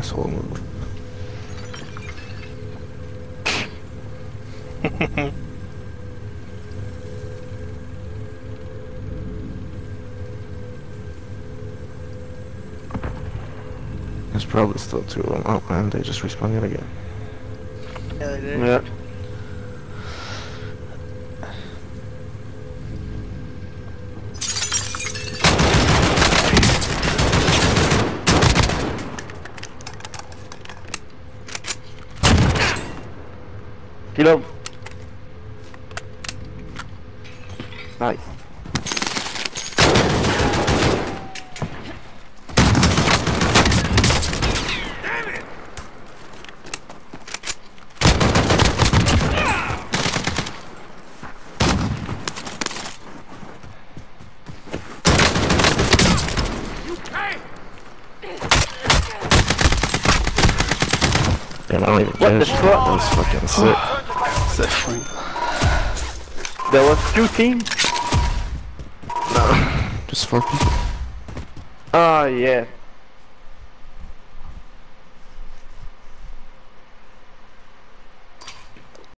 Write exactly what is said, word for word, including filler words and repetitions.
asshole move. There's probably still two of them. Oh man, they just respawned yet again. Yeah, they did. Yeah. Kill him. Nice. Damn, I don't even What care. the fuck? That was fucking sick. Set free. There was two teams? No. Just four people. Oh yeah.